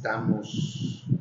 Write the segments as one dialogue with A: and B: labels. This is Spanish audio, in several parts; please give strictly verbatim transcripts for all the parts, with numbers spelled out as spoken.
A: estamos?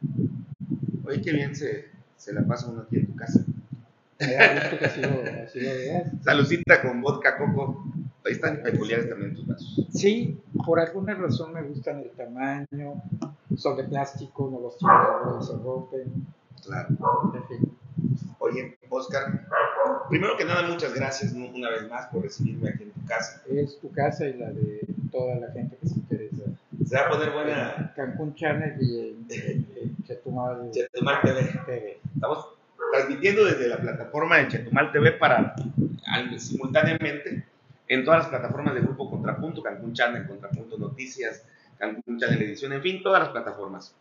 A: Oye, qué bien se, se la pasa uno aquí en tu casa.
B: Me da gusto que así lo, así lo veas.
A: Salucita con vodka coco. Ahí están peculiares también tus vasos.
B: Sí, por alguna razón me gustan el tamaño, son de plástico, no los tiro y se rompen.
A: Claro.
B: En fin.
A: Oye, Oscar, primero que nada, muchas gracias una vez más por recibirme aquí en tu casa.
B: Es tu casa y la de toda la gente que se interesa.
A: Se va a poner buena.
B: En Cancún Channel y en, en, en Chetumal,
A: Chetumal T V.
B: T V.
A: Estamos transmitiendo desde la plataforma de Chetumal T V para simultáneamente en todas las plataformas de Grupo Contrapunto, Cancún Channel, Contrapunto Noticias, Cancún Channel Edición, en fin, todas las plataformas.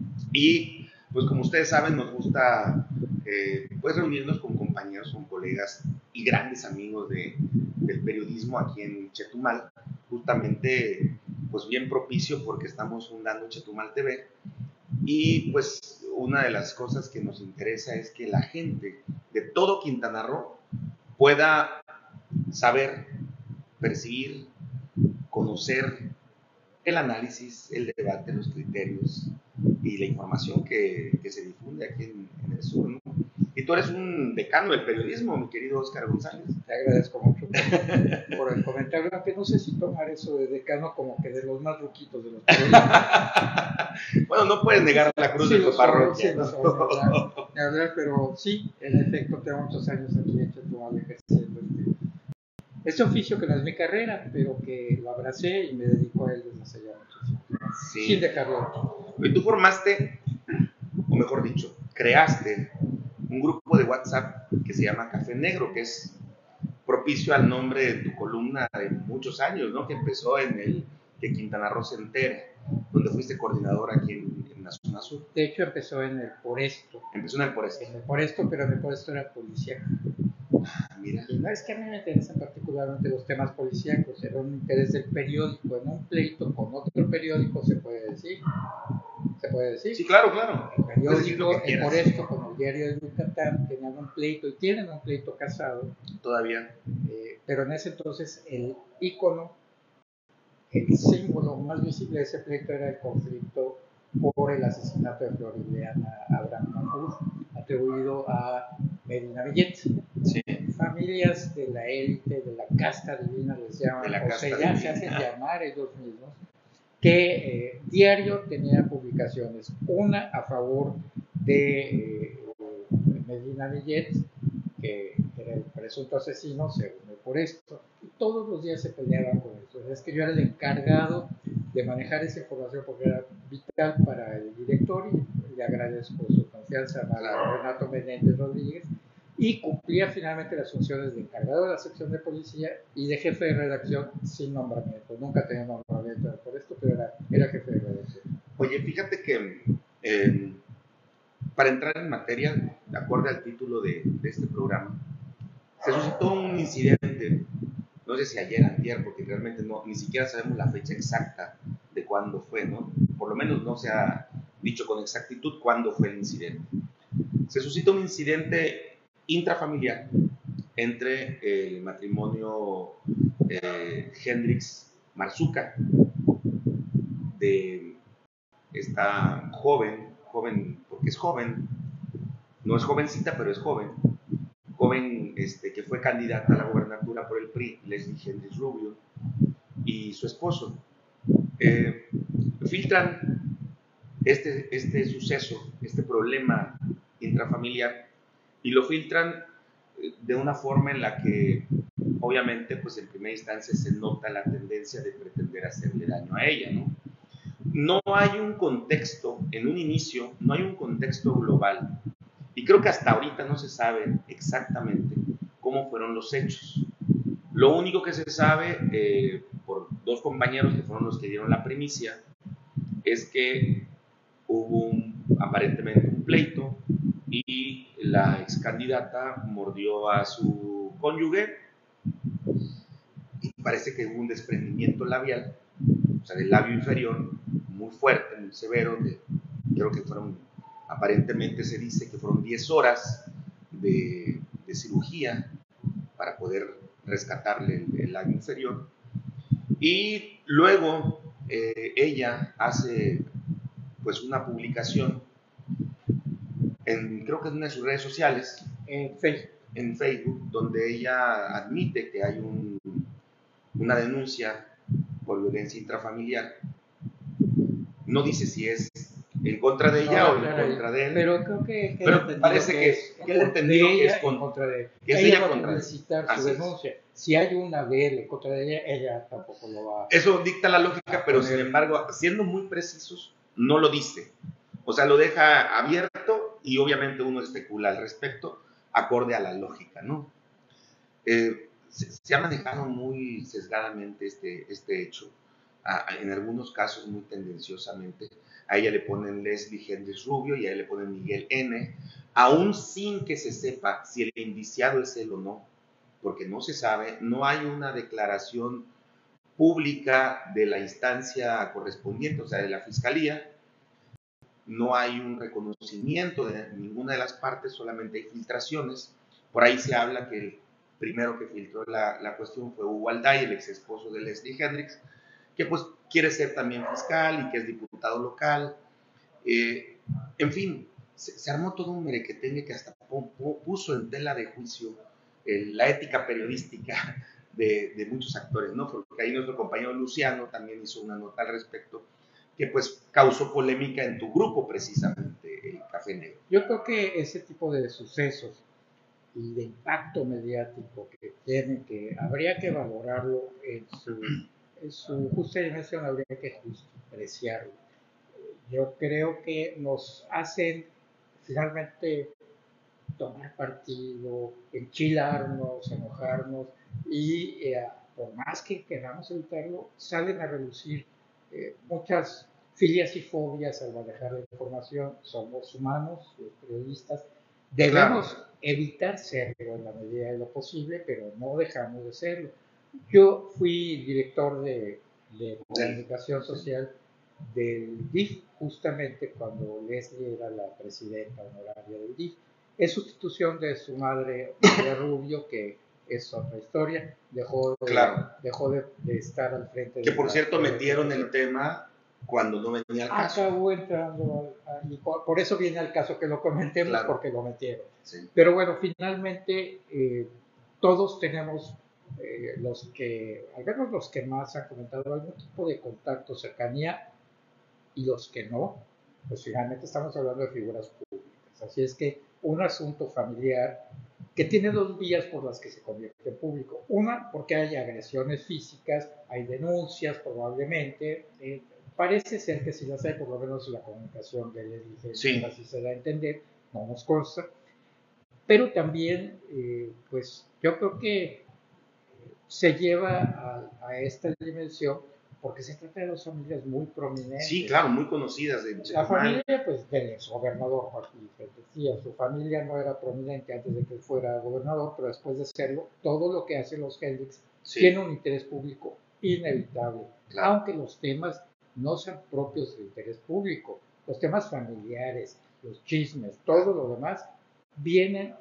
A: Y pues como ustedes saben, nos gusta eh, pues reunirnos con compañeros, con colegas y grandes amigos de, del periodismo aquí en Chetumal, justamente pues bien propicio porque estamos fundando Chetumal T V. Y pues una de las cosas que nos interesa es que la gente de todo Quintana Roo pueda saber, percibir, conocer el análisis, el debate, los criterios y la información que, que se difunde aquí en, en el sur, ¿no? Y tú eres un decano del periodismo, mi querido Oscar González.
B: Te agradezco mucho por, por el comentario, aunque no sé si tomar eso de decano como que de los más ruquitos de los periodistas.
A: Bueno, no puedes negar la cruz sí, de tu parroquia.
B: Sí, ¿no? Sí, ¿no? Hablar, pero sí, en efecto, tengo muchos años aquí en Chetumal ejerciendo este, este oficio que no es mi carrera, pero que lo abracé y me dedico a él desde hace ya muchos años. Sí. Sin dejarlo.
A: Y tú formaste, o mejor dicho, creaste un grupo de WhatsApp que se llama Café Negro, que es propicio al nombre de tu columna de muchos años, ¿no? Que empezó en el que Quintana Roo se entere, donde fuiste coordinador aquí en, en la zona sur.
B: De hecho, empezó en el Por Esto.
A: Empezó en el Por Esto.
B: En el Por Esto, pero en el Por Esto era policía.
A: Ah, mira.
B: Y no es que a mí me interesan particularmente los temas policíacos, era un interés del periódico. En un pleito con otro periódico se puede decir. ¿Se puede decir?
A: Sí, claro, claro.
B: El periódico, el Por Esto, con el Diario de Yucatán, tenían un pleito y tienen un pleito casado.
A: Todavía.
B: Eh, pero en ese entonces el ícono, el símbolo más visible de ese pleito era el conflicto por el asesinato de Florileana Abraham Manfur, atribuido a Medina Millet.
A: Sí.
B: Familias de la élite, de la casta divina, les llaman,
A: de la
B: o sea, ya se hacen llamar ellos mismos, que eh, diario tenía publicaciones, una a favor de eh, Medina Millet, que era el presunto asesino, según el Por Esto, y todos los días se peleaban con eso. Es que yo era el encargado de manejar esa información porque era vital para el director y le agradezco su confianza a Renato Menéndez Rodríguez, y cumplía finalmente las funciones de encargado de la sección de policía y de jefe de redacción sin nombramiento. Nunca tenía nombramiento por esto, pero era, era jefe de redacción.
A: Oye, fíjate que eh, para entrar en materia, de acuerdo al título de, de este programa, se suscitó un incidente, no sé si ayer, antier, porque realmente no, ni siquiera sabemos la fecha exacta de cuándo fue, ¿no? Por lo menos no se ha dicho con exactitud cuándo fue el incidente. Se suscitó un incidente intrafamiliar entre el matrimonio eh, Hendrix Marzuca, de esta joven, joven porque es joven, no es jovencita, pero es joven, joven este, que fue candidata a la gobernatura por el P R I, Leslie Hendrix Rubio, y su esposo. Eh, filtran este, este suceso, este problema intrafamiliar, y lo filtran de una forma en la que obviamente pues en primera instancia se nota la tendencia de pretender hacerle daño a ella, ¿no? No hay un contexto, en un inicio, no hay un contexto global, y creo que hasta ahorita no se sabe exactamente cómo fueron los hechos. Lo único que se sabe eh, por dos compañeros que fueron los que dieron la primicia es que hubo un, aparentemente un pleito y la ex candidata mordió a su cónyuge y parece que hubo un desprendimiento labial, o sea, del labio inferior, muy fuerte, muy severo, de, creo que fueron, aparentemente se dice que fueron diez horas de, de cirugía para poder rescatarle el, el labio inferior, y luego eh, ella hace pues una publicación en, creo que en una de sus redes sociales,
B: en Facebook,
A: en Facebook, donde ella admite que hay un, una denuncia por violencia intrafamiliar. No dice si es en contra de ella
B: no,
A: o en
B: claro,
A: contra de él.
B: pero creo que, que
A: Pero parece que,
B: es,
A: que él entendido
B: de
A: que
B: ella
A: es, con,
B: en contra de él.
A: que es
B: ella
A: de ella
B: va a
A: contra
B: publicitar
A: él.
B: su denuncia. Si hay una de él en contra de ella, ella tampoco lo va a...
A: Eso dicta la lógica, pero sin embargo, siendo muy precisos, no lo dice. O sea, lo deja abierto y obviamente uno especula al respecto, acorde a la lógica, ¿no? Eh, se, se, ha manejado muy sesgadamente este, este hecho, a, a, en algunos casos muy tendenciosamente. A ella le ponen Leslie Hendrix Rubio y a él le ponen Miguel N., aún sin que se sepa si el indiciado es él o no, porque no se sabe, no hay una declaración pública de la instancia correspondiente, o sea, de la fiscalía. No hay un reconocimiento de ninguna de las partes, solamente hay filtraciones. Por ahí se habla que el primero que filtró la, la cuestión fue Hugo Alday, el ex esposo de Leslie Hendrix, que pues quiere ser también fiscal y que es diputado local. Eh, en fin, se, se armó todo un merequetengue que hasta puso en tela de juicio eh, la ética periodística de, de muchos actores, ¿no? Porque ahí nuestro compañero Luciano también hizo una nota al respecto, que pues causó polémica en tu grupo precisamente, el Café Negro.
B: Yo creo que ese tipo de sucesos y de impacto mediático que tienen, que habría que valorarlo en su, en su justa dimensión, habría que apreciarlo. Yo creo que nos hacen finalmente tomar partido, enchilarnos, enojarnos y eh, por más que queramos evitarlo, salen a relucir eh, muchas filias y fobias al manejar la información. Somos humanos, los periodistas, debemos claro. evitar serlo en la medida de lo posible, pero no dejamos de serlo. Yo fui director de, de comunicación social del D I F justamente cuando Leslie era la presidenta honoraria del D I F, en sustitución de su madre María Rubio, que es otra historia, dejó de, claro. dejó de, de estar al frente.
A: Que
B: de
A: por
B: la,
A: cierto metieron el tema cuando no venía al caso.
B: Acabó entrando, y por, por eso viene al caso que lo comentemos, claro. porque lo metieron.
A: Sí.
B: Pero bueno, finalmente eh, todos tenemos, eh, los que, al menos los que más han comentado, algún tipo de contacto, cercanía, y los que no, pues finalmente estamos hablando de figuras públicas. Así es que un asunto familiar que tiene dos vías por las que se convierte en público. Una, porque hay agresiones físicas, hay denuncias probablemente, eh, parece ser que si las hay, por lo menos la comunicación de Leslie Hendrix, sí. así se da a entender, no nos consta, pero también, eh, pues yo creo que se lleva a, a esta dimensión porque se trata de dos familias muy prominentes.
A: Sí, claro, muy conocidas. De
B: la familia, pues, del exgobernador Joaquín Decía, su familia no era prominente antes de que él fuera gobernador, pero después de serlo, todo lo que hacen los Hendrix sí. tiene un interés público inevitable, claro. aunque los temas no sean propios del interés público. Los temas familiares, los chismes, todo lo demás, vienen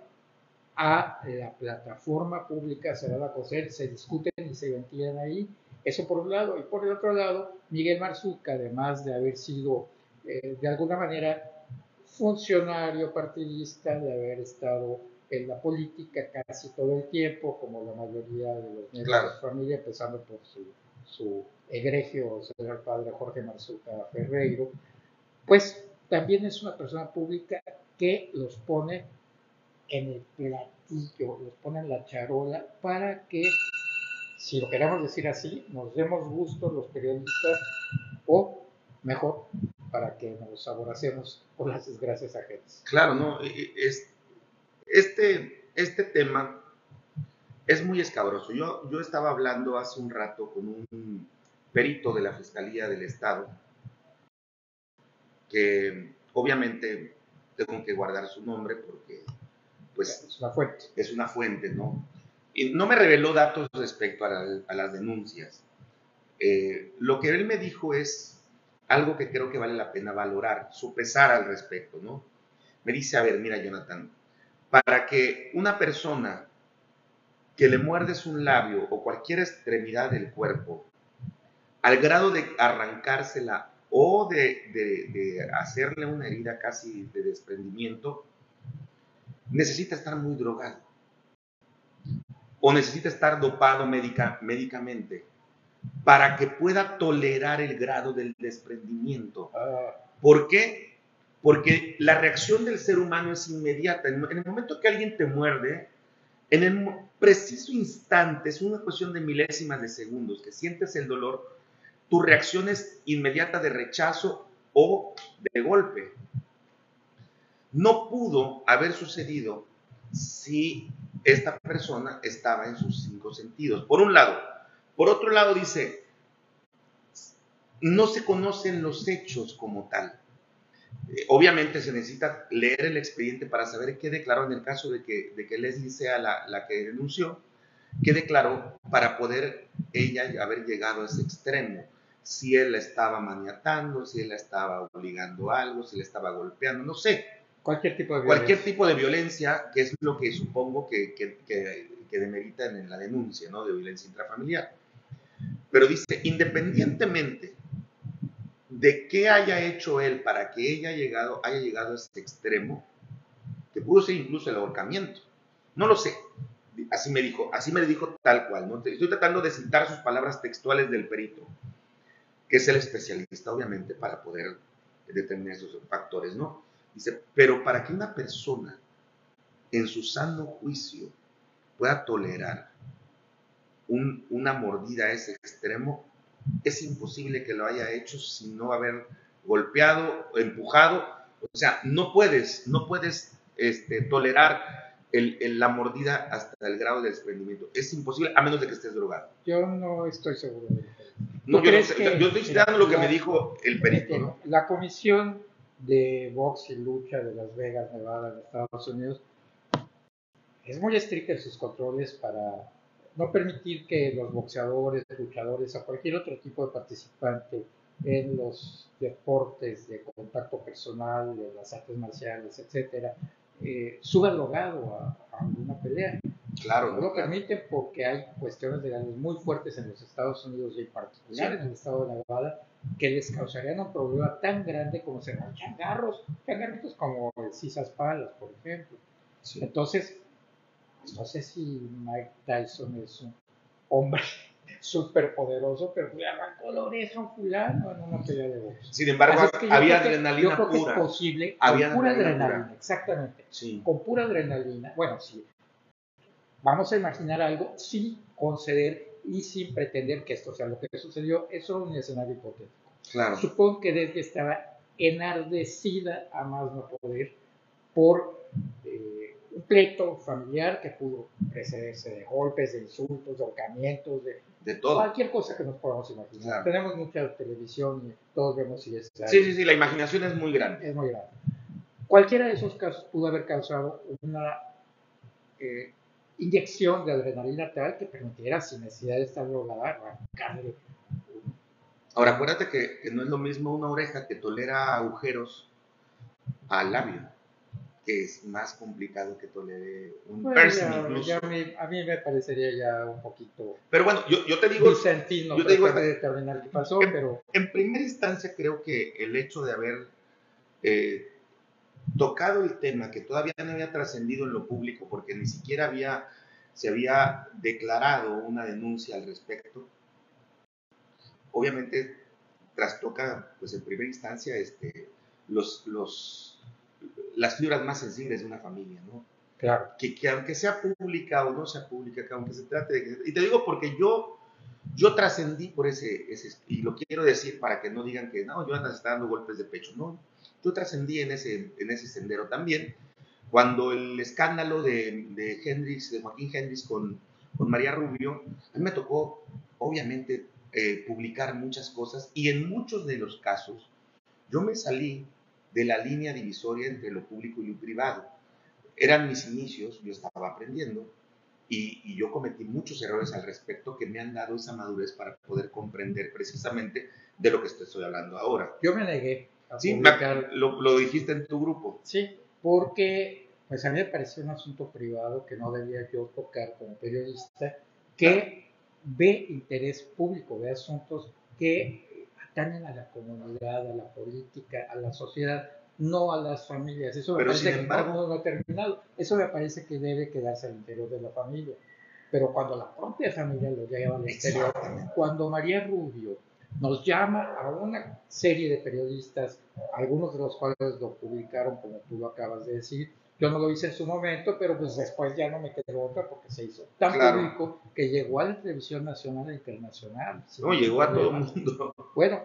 B: a la plataforma pública, se da a conocer, se discuten y se ventilan ahí. Eso por un lado. Y por el otro lado, Miguel Marzúcar, además de haber sido eh, de alguna manera funcionario partidista, de haber estado en la política casi todo el tiempo, como la mayoría de los miembros claro. de su familia, empezando por su, su egregio señor padre Jorge Marzúcar Ferreiro, pues también es una persona pública que los pone en el platillo, los pone en la charola para que, si lo queremos decir así, nos demos gusto los periodistas, o mejor, para que nos aboracemos por las desgracias ajenas.
A: Claro, no, es, este, este tema es muy escabroso. Yo, yo estaba hablando hace un rato con un perito de la Fiscalía del Estado, que obviamente tengo que guardar su nombre porque pues,
B: es una fuente.
A: Es una fuente, ¿no? Y no me reveló datos respecto a, la, a las denuncias. Eh, lo que él me dijo es algo que creo que vale la pena valorar, su pesar al respecto, ¿no? Me dice, a ver, mira, Jonathan, para que una persona que le muerdes un labio o cualquier extremidad del cuerpo, al grado de arrancársela o de, de, de hacerle una herida casi de desprendimiento, necesita estar muy drogado o necesita estar dopado médica, médicamente para que pueda tolerar el grado del desprendimiento. ¿Por qué? Porque la reacción del ser humano es inmediata. En el momento que alguien te muerde, en el preciso instante, es una cuestión de milésimas de segundos, que sientes el dolor, tu reacción es inmediata de rechazo o de golpe. No pudo haber sucedido si esta persona estaba en sus cinco sentidos. Por un lado. Por otro lado dice, no se conocen los hechos como tal. Eh, obviamente se necesita leer el expediente para saber qué declaró en el caso de que, de que Leslie sea la, la que denunció, qué declaró para poder ella haber llegado a ese extremo. Si él la estaba maniatando, si él la estaba obligando a algo, si la estaba golpeando, no sé.
B: Cualquier tipo de
A: Cualquier
B: violencia.
A: tipo de violencia, que es lo que supongo que, que, que, que demeritan en la denuncia, ¿no? De violencia intrafamiliar. Pero dice, independientemente de qué haya hecho él para que ella haya llegado, haya llegado a ese extremo, que pudo ser incluso el ahorcamiento. No lo sé. Así me dijo, así me dijo tal cual. ¿No? Estoy tratando de citar sus palabras textuales del perito, que es el especialista, obviamente, para poder determinar esos factores, ¿no? Dice, pero para que una persona en su sano juicio pueda tolerar un, una mordida a ese extremo, es imposible que lo haya hecho sin no haber golpeado, empujado. O sea, no puedes, no puedes este, tolerar el, el, la mordida hasta el grado de desprendimiento. Es imposible, a menos de que estés drogado.
B: Yo no estoy seguro de eso.
A: No, yo, no sé, que, yo estoy citando lo que
B: la,
A: me dijo el perito, ¿no?
B: La Comisión de Box y Lucha de Las Vegas, Nevada, en Estados Unidos, es muy estricta en sus controles para no permitir que los boxeadores, luchadores o cualquier otro tipo de participante en los deportes de contacto personal, de las artes marciales, etcétera, eh, suba drogado a, a una pelea.
A: Claro,
B: no lo
A: claro.
B: permiten porque hay cuestiones legales muy fuertes en los Estados Unidos y en particular sí. en el estado de Nevada que les causarían un problema tan grande como ser changarros, changarritos como el Cisas Palas, por ejemplo. Sí. Entonces, no sé si Mike Tyson es un hombre súper poderoso, pero le arrancó la oreja a un fulano en una pelea de box.
A: Sin embargo, es que había adrenalina
B: yo creo
A: pura.
B: Que es posible,
A: había
B: con pura adrenalina,
A: adrenalina
B: exactamente.
A: Sí.
B: Con pura adrenalina, bueno, sí. Vamos a imaginar algo sin conceder y sin pretender que esto sea lo que sucedió. Es solo un escenario hipotético.
A: Claro.
B: Supongo que Leslie estaba enardecida a más no poder por eh, un pleito familiar que pudo precederse de golpes, de insultos, de ahorcamientos, de,
A: de todo.
B: Cualquier cosa que nos podamos imaginar. Claro. Tenemos mucha televisión y todos vemos si es...
A: Sí, sí, sí, la imaginación es muy grande.
B: Es muy grande. Cualquiera de esos casos pudo haber causado una... Eh, inyección de adrenalina tal que permitiera, sin necesidad de estar drogada, arrancarle.
A: Ahora, acuérdate que, que no es lo mismo una oreja que tolera agujeros al labio, que es más complicado que tolere un
B: bueno,
A: piercing
B: ya,
A: incluso.
B: Ya a, mí, a mí me parecería ya un poquito...
A: Pero bueno, yo, yo te digo...
B: Vicentino,
A: yo te digo
B: de determinar qué pasó,
A: en,
B: pero...
A: En primera instancia creo que el hecho de haber... Eh, tocado el tema que todavía no había trascendido en lo público porque ni siquiera había, se había declarado una denuncia al respecto, obviamente trastoca pues en primera instancia este, los, los, las fibras más sensibles de una familia, ¿no?
B: Claro.
A: Que, que aunque sea pública o no sea pública, que aunque se trate de... Que, y te digo porque yo, yo trascendí por ese, ese... Y lo quiero decir para que no digan que no, Jonathan está dando golpes de pecho, no. Yo trascendí en ese, en ese sendero también, cuando el escándalo de, de Hendrix, de Joaquín Hendrix con, con María Rubio, a mí me tocó, obviamente, eh, publicar muchas cosas y en muchos de los casos yo me salí de la línea divisoria entre lo público y lo privado. Eran mis inicios, yo estaba aprendiendo y, y yo cometí muchos errores al respecto que me han dado esa madurez para poder comprender precisamente de lo que te estoy hablando ahora.
B: Yo me negué.
A: Sí, publicar... lo, lo dijiste en tu grupo.
B: Sí, porque pues a mí me pareció un asunto privado que no debía yo tocar como periodista, que ve interés público, ve asuntos que atañen a la comunidad, a la política, a la sociedad, no a las familias. Eso me
A: Pero
B: parece
A: sin
B: que
A: embargo,
B: no, no, no ha terminado. Eso me parece que debe quedarse al interior de la familia. Pero cuando la propia familia lo lleva al exterior, cuando María Rubio nos llama a una serie de periodistas, algunos de los cuales lo publicaron, como tú lo acabas de decir, yo no lo hice en su momento, pero pues después ya no me quedó otra porque se hizo tan
A: claro,
B: público que llegó a la televisión nacional e internacional.
A: no, llegó a todo el mundo.
B: Bueno,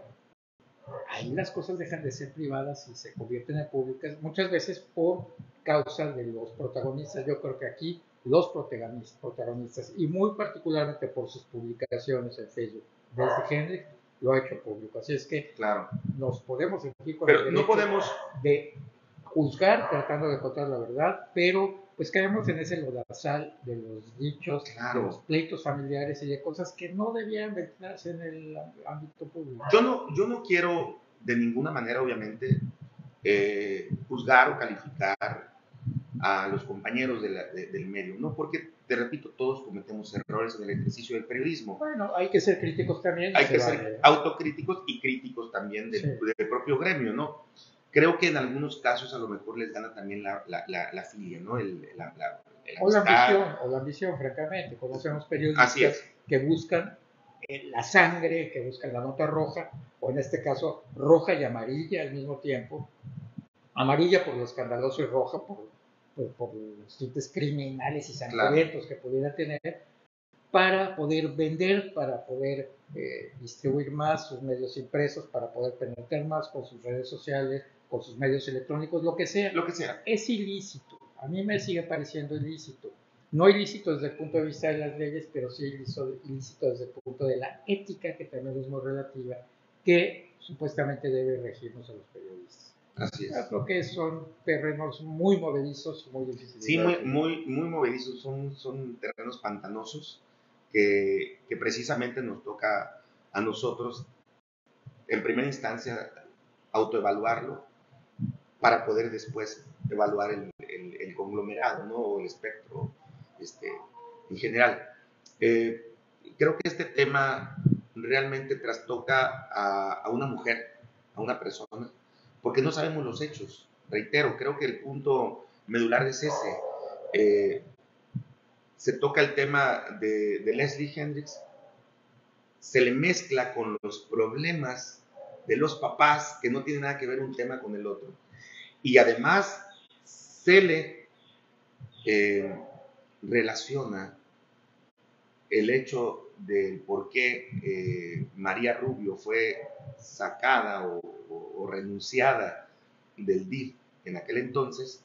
B: ahí las cosas dejan de ser privadas y se convierten en públicas, muchas veces por causa de los protagonistas. Yo creo que aquí los protagonistas, y muy particularmente por sus publicaciones en Facebook, desde Hendrix lo ha hecho público. Así es que
A: claro,
B: nos podemos sentir con
A: pero
B: el derecho
A: no podemos
B: de juzgar tratando de encontrar la verdad, pero pues caemos en ese lodazal de los dichos,
A: claro.
B: de los pleitos familiares y de cosas que no debían ventilarse en el ámbito público.
A: Yo no, yo no quiero de ninguna manera, obviamente, eh, juzgar o calificar a los compañeros de la, de, del medio, ¿no? Porque, te repito, todos cometemos errores en el ejercicio del periodismo.
B: Bueno, hay que ser críticos también.
A: Hay que vale. ser autocríticos y críticos también del, sí. del propio gremio, ¿no? Creo que en algunos casos a lo mejor les gana también la, la, la, la filia, ¿no? El, la, la,
B: la o la ambición, o la ambición, francamente. Conocemos periodistas que buscan la sangre, que buscan la nota roja, o en este caso roja y amarilla al mismo tiempo. Amarilla por lo escandaloso y roja por, por, por los tintes criminales y sangrientos claro. que pudiera tener, para poder vender, para poder eh, distribuir más sus medios impresos, para poder penetrar más con sus redes sociales, con sus medios electrónicos, lo que sea.
A: Lo que sea.
B: Es ilícito. A mí me sigue pareciendo ilícito. No ilícito desde el punto de vista de las leyes, pero sí ilícito, ilícito desde el punto de la ética, que también es muy relativa, que supuestamente debe regirnos a los periodistas.
A: Así es.
B: Yo creo que son terrenos muy movedizos, muy difíciles.
A: Sí, muy, muy, muy movedizos, son, son terrenos pantanosos que, que precisamente nos toca a nosotros, en primera instancia, autoevaluarlo para poder después evaluar el, el, el conglomerado, ¿no? O el espectro este, en general. Eh, creo que este tema realmente trastoca a, a una mujer, a una persona, porque no sabemos los hechos. Reitero, creo que el punto medular es ese. Eh, se toca el tema de, de Leslie Hendrix, se le mezcla con los problemas de los papás, que no tiene nada que ver un tema con el otro. Y además se le eh, relaciona el hecho del por qué eh, María Rubio fue sacada o, o, o renunciada del D I F en aquel entonces,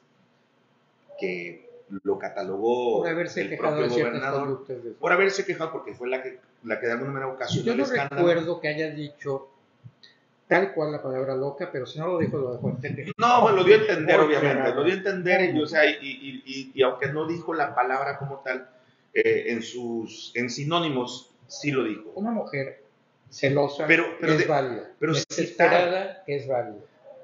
A: que lo catalogó
B: por haberse
A: el
B: quejado
A: propio
B: de
A: gobernador, de por haberse quejado porque fue la que, la que de alguna manera ocasionó
B: Yo no
A: el escándalo.
B: recuerdo que haya dicho tal cual la palabra loca, pero si no lo dijo, lo dejó entender.
A: No, bueno, lo dio a entender, obviamente, lo dio a entender, y, o sea, y, y, y, y aunque no dijo la palabra como tal, eh, en sus en sinónimos sí lo dijo.
B: Una mujer celosa
A: pero, pero
B: es
A: de,
B: válida,
A: pero
B: desesperada es válida,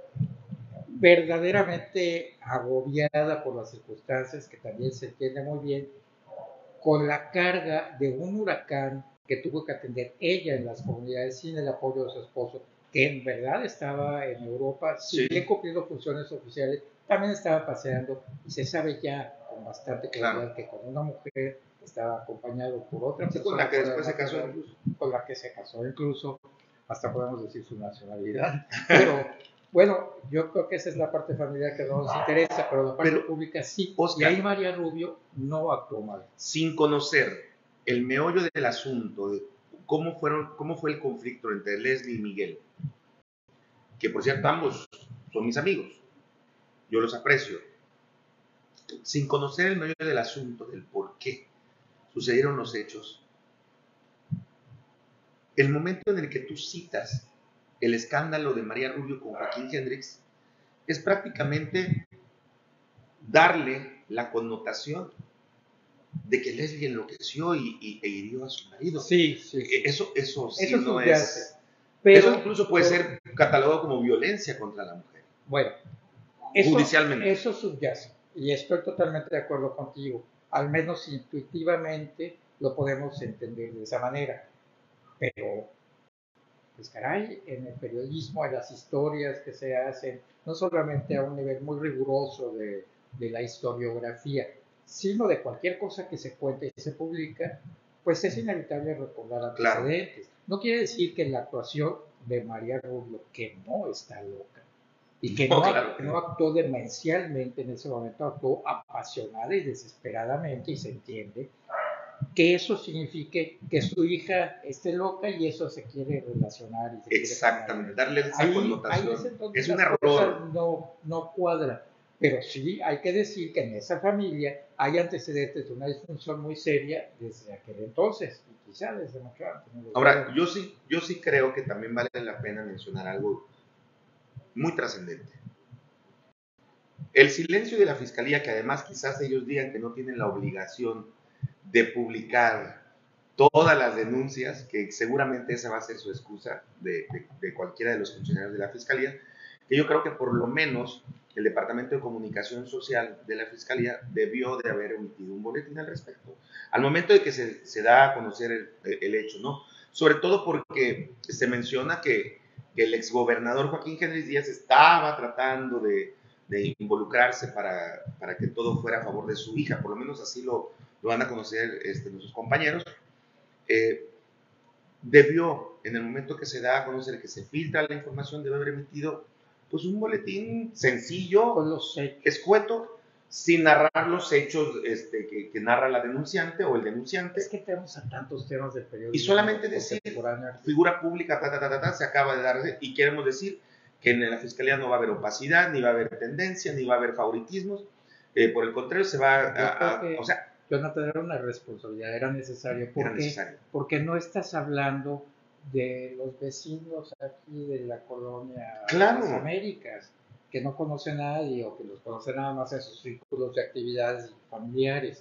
B: verdaderamente agobiada por las circunstancias, que también se entiende muy bien, con la carga de un huracán que tuvo que atender ella en las comunidades sin el apoyo de su esposo, que en verdad estaba en Europa, sí. bien cumpliendo funciones oficiales, también estaba paseando, y se sabe ya con bastante claridad claro. que con una mujer que estaba acompañado por otra
A: sí,
B: persona,
A: con la que después se casó incluso.
B: Con la que se casó incluso, hasta podemos decir su nacionalidad, pero bueno, yo creo que esa es la parte familiar que no nos interesa, pero la parte pero, pública sí, Oscar, y ahí María Rubio no actuó mal.
A: Sin conocer el meollo del asunto, de cómo, fueron, cómo fue el conflicto entre Leslie y Miguel, que por cierto ambos son mis amigos, yo los aprecio, sin conocer el meollo del asunto, del por qué sucedieron los hechos, el momento en el que tú citas el escándalo de María Rubio con Joaquín Hendrix es prácticamente darle la connotación de que Leslie enloqueció y, y, e hirió a su marido.
B: Sí, sí. sí.
A: Eso, eso sí
B: eso
A: no
B: subyace,
A: es...
B: Pero,
A: eso incluso puede
B: pero,
A: ser catalogado como violencia contra la mujer.
B: Bueno, eso,
A: judicialmente.
B: Eso subyace, y estoy totalmente de acuerdo contigo. Al menos intuitivamente lo podemos entender de esa manera. Pero pues caray, en el periodismo, en las historias que se hacen, no solamente a un nivel muy riguroso de, de la historiografía, sino de cualquier cosa que se cuente y se publica, pues es inevitable recordar antecedentes. Claro. No quiere decir que la actuación de María Rubio, que no está loca, y que no, no, claro, no actuó demencialmente en ese momento, actuó apasionada y desesperadamente, y se entiende, que eso signifique que su hija esté loca y eso se quiere relacionar. Y se
A: Exactamente,
B: quiere
A: darle esa ahí, connotación. Ahí es,
B: es
A: un error.
B: No, no cuadra. Pero sí hay que decir que en esa familia hay antecedentes de una disfunción muy seria desde aquel entonces, y quizá desde mucho antes.
A: ¿No? Ahora, yo sí, yo sí creo que también vale la pena mencionar algo muy trascendente. El silencio de la fiscalía, que además quizás ellos digan que no tienen la obligación de publicar todas las denuncias, que seguramente esa va a ser su excusa de, de, de cualquiera de los funcionarios de la fiscalía, que yo creo que por lo menos el Departamento de Comunicación Social de la Fiscalía debió de haber emitido un boletín al respecto, al momento de que se, se da a conocer el, el hecho, ¿no? Sobre todo porque se menciona que, que el exgobernador Joaquín Genris Díaz estaba tratando de, de involucrarse para, para que todo fuera a favor de su hija, por lo menos así lo, lo van a conocer este, nuestros compañeros. Eh, debió, en el momento que se da a conocer que se filtra la información, debe haber emitido pues un boletín sencillo,
B: con los
A: escueto, sin narrar los hechos este, que, que narra la denunciante o el denunciante.
B: Es que tenemos a tantos temas del periodismo.
A: Y solamente decir, figura pública, ta, ta, ta, ta, ta, se acaba de dar, y queremos decir que en la fiscalía no va a haber opacidad, ni va a haber tendencia, ni va a haber favoritismos, eh, por el contrario, se va a, a, a o sea,
B: Jonathan, era una responsabilidad, era necesario. ¿Por
A: era
B: qué?
A: necesario.
B: Porque no estás hablando de los vecinos aquí de la colonia
A: claro.
B: de las Américas, que no conocen a nadie o que los conocen nada más en sus círculos de actividades familiares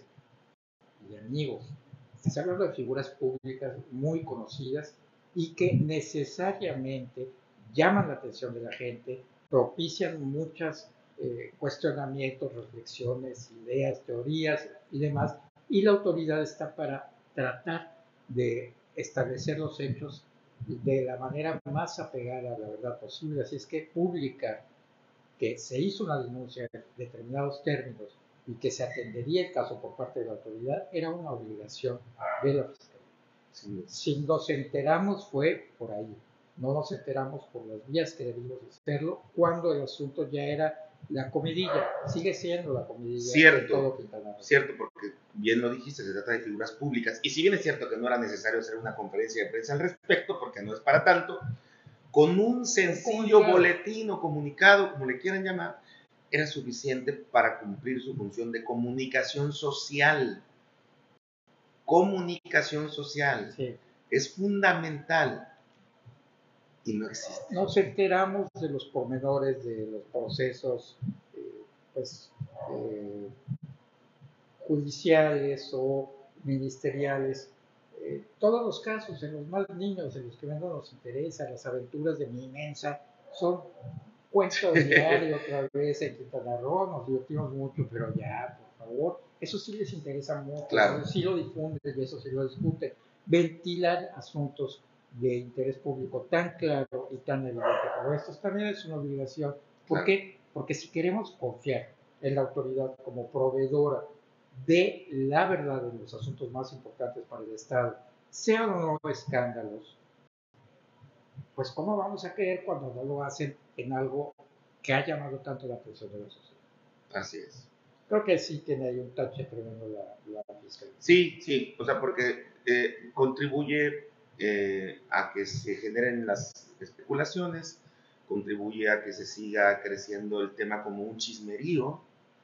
B: y de amigos. Estás hablando de figuras públicas muy conocidas y que necesariamente llaman la atención de la gente, propician muchas eh, cuestionamientos, reflexiones, ideas, teorías y demás, y la autoridad está para tratar de establecer los hechos de la manera más apegada a la verdad posible. Así es que publicar que se hizo una denuncia en determinados términos y que se atendería el caso por parte de la autoridad era una obligación de la fiscalía. Sí. Si nos enteramos fue por ahí, no nos enteramos por las vías que debimos hacerlo cuando el asunto ya era la comidilla, sigue siendo la comidilla
A: cierto,
B: de todo Quintana Roo.
A: Cierto, porque bien lo dijiste, se trata de figuras públicas, y si bien es cierto que no era necesario hacer una conferencia de prensa al respecto, porque no es para tanto, con un sencillo un boletín o comunicado, como le quieran llamar, era suficiente para cumplir su función de comunicación social. Comunicación social.
B: Sí.
A: Es fundamental. Y no existe.
B: Nos enteramos de los pormenores de los procesos eh, pues, eh, judiciales o ministeriales. Eh, todos los casos, en los más niños, en los que menos nos interesa, las aventuras de mi inmensa, son cuentos diarios otra vez en Quintana Roo, nos divertimos mucho, pero ya, por favor, eso sí les interesa mucho,
A: claro.
B: Eso sí lo difunden y eso sí lo discuten. Ventilar asuntos de interés público tan claro y tan evidente como estos también es una obligación. ¿Por
A: claro.
B: qué? Porque si queremos confiar en la autoridad como proveedora de la verdad en los asuntos más importantes para el Estado, sean o no escándalos, pues ¿cómo vamos a creer cuando no lo hacen en algo que ha llamado tanto la atención de la sociedad?
A: Así es.
B: Creo que sí tiene ahí un tache tremendo la, la fiscalía.
A: Sí, sí, o sea, porque eh, contribuye eh, a que se generen las especulaciones, contribuye a que se siga creciendo el tema como un chismerío,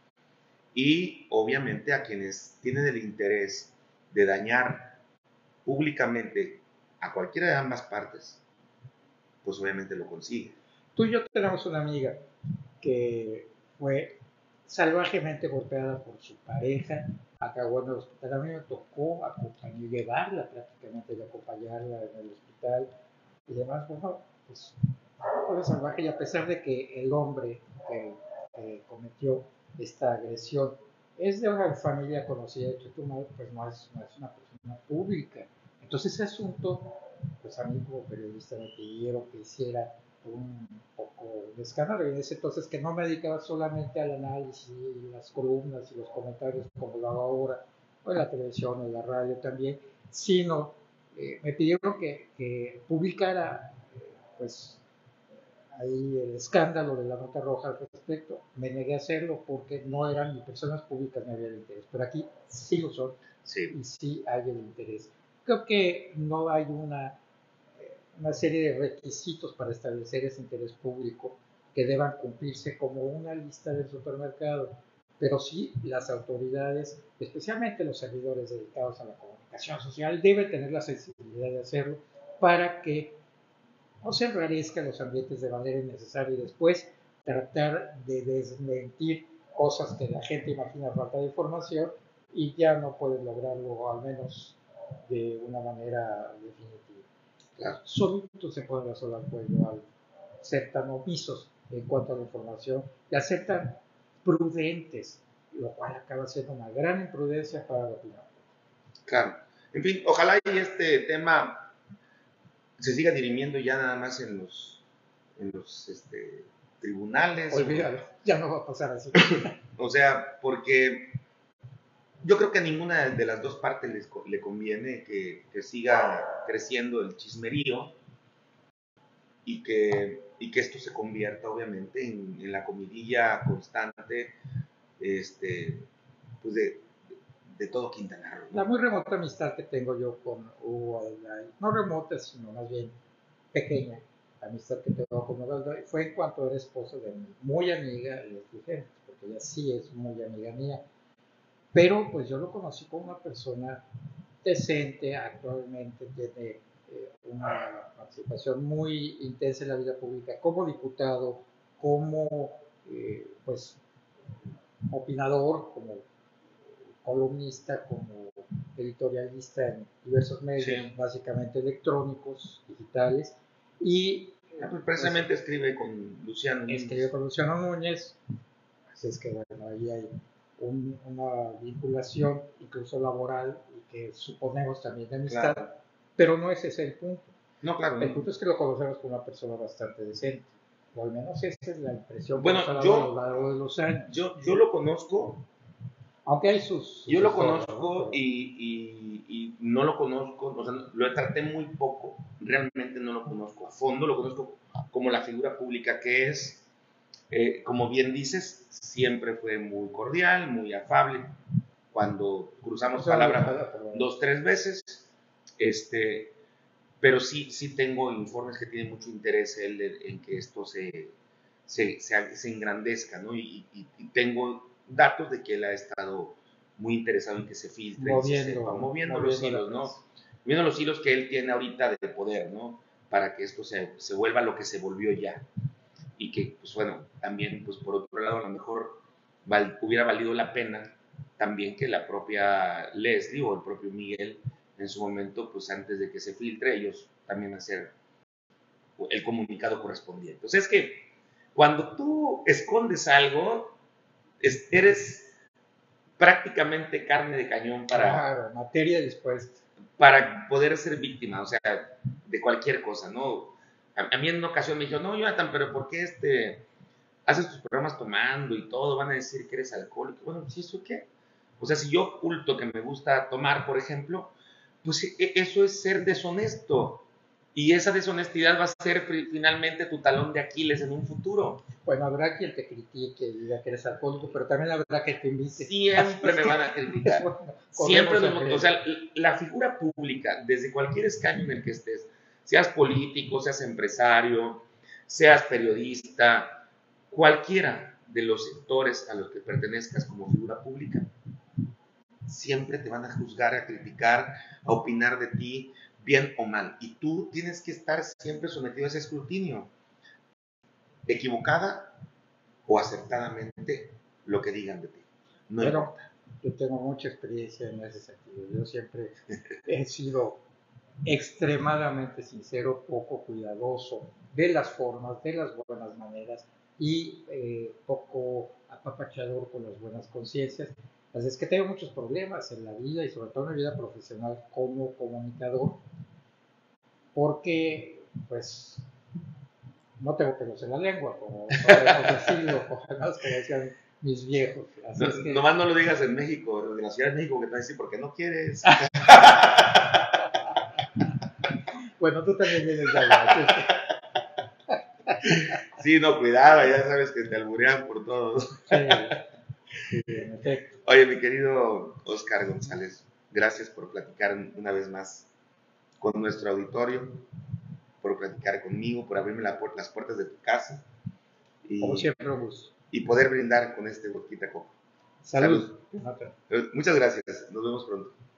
A: y obviamente a quienes tienen el interés de dañar públicamente a cualquiera de ambas partes, pues obviamente lo consigue.
B: Tú y yo tenemos una amiga que fue salvajemente golpeada por su pareja, acabó en el hospital. A mí me tocó acompañar, llevarla prácticamente, y acompañarla en el hospital y demás. Bueno, pues fue salvaje, y a pesar de que el hombre que, que cometió esta agresión es de una familia conocida de Chetumal, pues no es, no es una persona pública. Entonces ese asunto pues a mí como periodista me pidieron que hiciera un poco de escándalo, y en ese entonces que no me dedicaba solamente al análisis y las columnas y los comentarios como lo hago ahora, o en la televisión, en la radio también, sino eh, me pidieron que, que publicara eh, pues ahí el escándalo de la nota roja al respecto. Me negué a hacerlo porque no eran ni personas públicas ni había el interés, pero aquí sí lo son,
A: Sí.
B: y sí hay el interés. Creo que no hay una, una serie de requisitos para establecer ese interés público que deban cumplirse como una lista del supermercado, pero sí las autoridades, especialmente los servidores dedicados a la comunicación social, deben tener la sensibilidad de hacerlo para que no se enrarezcan los ambientes de manera innecesaria y después tratar de desmentir cosas que la gente imagina falta de información y ya no pueden lograrlo, al menos de una manera definitiva.
A: Claro.
B: Solitos se pueden resolver el cuello al ser tan omisos en cuanto a la información y al ser tan prudentes, lo cual acaba siendo una gran imprudencia para la opinión.
A: Claro. En fin, ojalá y este tema se siga dirimiendo ya nada más en los, en los este, tribunales.
B: Olvídalo, ya no va a pasar así.
A: O sea, porque yo creo que a ninguna de las dos partes les, le conviene que, que siga creciendo el chismerío y que, y que esto se convierta obviamente en, en la comidilla constante este, pues de, de todo Quintana Roo, ¿no?
B: La muy remota amistad que tengo yo con Hugo Alday, no remota, sino más bien pequeña amistad que tengo con Hugo Alday, fue en cuanto era esposo de mi muy amiga Leslie Henry, porque ella sí es muy amiga mía. Pero pues yo lo conocí como una persona decente, actualmente tiene eh, una participación muy intensa en la vida pública como diputado, como eh, pues opinador, como columnista, como editorialista en diversos medios, sí, básicamente electrónicos, digitales, y
A: ah, pues precisamente pues, escribe con Luciano Núñez.
B: Escribe con Luciano Núñez, así es que bueno, ahí hay un, una vinculación incluso laboral y que suponemos también de amistad, claro, pero no ese es el punto.
A: No, claro.
B: El
A: no.
B: punto es que lo conocemos como una persona bastante decente, o al menos esa es la impresión
A: bueno,
B: que nos ha dado
A: yo,
B: a lo largo de los años.
A: Yo, yo lo conozco.
B: Aunque hay sus... sus
A: yo lo conozco,
B: ¿no?
A: y, y, y no lo conozco, o sea, lo traté muy poco, realmente no lo conozco a fondo, lo conozco como la figura pública que es. Eh, como bien dices, siempre fue muy cordial, muy afable. Cuando cruzamos palabras dos, tres veces, este, pero sí, sí tengo informes que tienen mucho interés él en que esto se, se, se, se engrandezca, ¿no? Y, y, y tengo datos de que él ha estado muy interesado en que se filtre
B: moviendo,
A: y se sepa, moviendo, moviendo los hilos, ¿no? Moviendo los hilos que él tiene ahorita de poder, ¿no? Para que esto se, se vuelva lo que se volvió ya. Y que, pues bueno, también, pues por otro lado, a lo mejor val, hubiera valido la pena también que la propia Leslie o el propio Miguel, en su momento, pues antes de que se filtre, ellos también hacer el comunicado correspondiente. O sea, es que cuando tú escondes algo, es, eres prácticamente carne de cañón para...
B: Claro, materia dispuesta.
A: Para poder ser víctima, o sea, de cualquier cosa, ¿no? A, a mí en una ocasión me dijo, no, Jonathan, pero ¿por qué este, haces tus programas tomando y todo? Van a decir que eres alcohólico. Bueno, ¿sí eso qué? O sea, si yo oculto que me gusta tomar, por ejemplo, pues eso es ser deshonesto. Y esa deshonestidad va a ser finalmente tu talón de Aquiles en un futuro.
B: Bueno, habrá quien te critique y diga que eres alcohólico, pero también habrá que te invite.
A: Siempre me van a criticar. Bueno, siempre nos, o sea, la figura pública, desde cualquier escaño en el que estés, seas político, seas empresario, seas periodista, cualquiera de los sectores a los que pertenezcas como figura pública, siempre te van a juzgar, a criticar, a opinar de ti, bien o mal. Y tú tienes que estar siempre sometido a ese escrutinio. Equivocada o acertadamente lo que digan de ti. No
B: bueno,
A: importa.
B: Yo tengo mucha experiencia en ese sentido. Yo siempre he sido extremadamente sincero, poco cuidadoso de las formas, de las buenas maneras y eh, poco apapachador con las buenas conciencias. Así es que tengo muchos problemas en la vida y sobre todo en la vida profesional como comunicador. porque pues no tengo pelos en la lengua, como podemos decirlo, como decían mis viejos. Así
A: No,
B: es que,
A: nomás no lo digas en México, en la Ciudad de México, que te van a decir porque no quieres.
B: bueno, tú también vienes de allá.
A: Sí, no, cuidado, ya sabes que te alburean por todos.
B: Sí, sí, en efecto.
A: Oye, mi querido Oscar González, gracias por platicar una vez más con nuestro auditorio, por platicar conmigo, por abrirme la pu- las puertas de tu casa
B: Como
A: y,
B: siempre, un gusto.
A: y poder brindar con este boquita coco.
B: Salud.
A: Salud. Muchas gracias, nos vemos pronto.